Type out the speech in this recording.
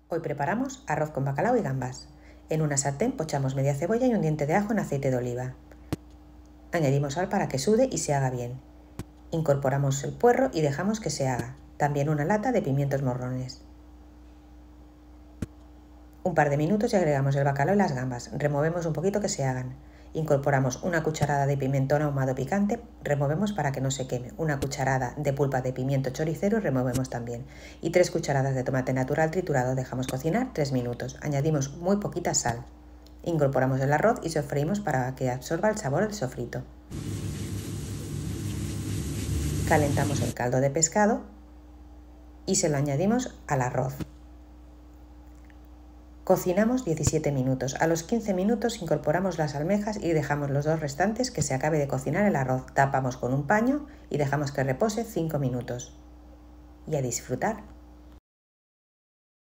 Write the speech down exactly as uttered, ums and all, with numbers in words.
Hoy preparamos arroz con bacalao y gambas. En una sartén pochamos media cebolla y un diente de ajo en aceite de oliva. Añadimos sal para que sude y se haga bien. Incorporamos el puerro y dejamos que se haga. También una lata de pimientos morrones. Un par de minutos y agregamos el bacalao y las gambas. Removemos un poquito que se hagan. Incorporamos una cucharada de pimentón ahumado picante, removemos para que no se queme, una cucharada de pulpa de pimiento choricero y removemos también, y tres cucharadas de tomate natural triturado. Dejamos cocinar tres minutos, añadimos muy poquita sal, incorporamos el arroz y sofreímos para que absorba el sabor del sofrito. Calentamos el caldo de pescado y se lo añadimos al arroz. Cocinamos diecisiete minutos. A los quince minutos incorporamos las almejas y dejamos los dos restantes que se acabe de cocinar el arroz. Tapamos con un paño y dejamos que repose cinco minutos. Y a disfrutar.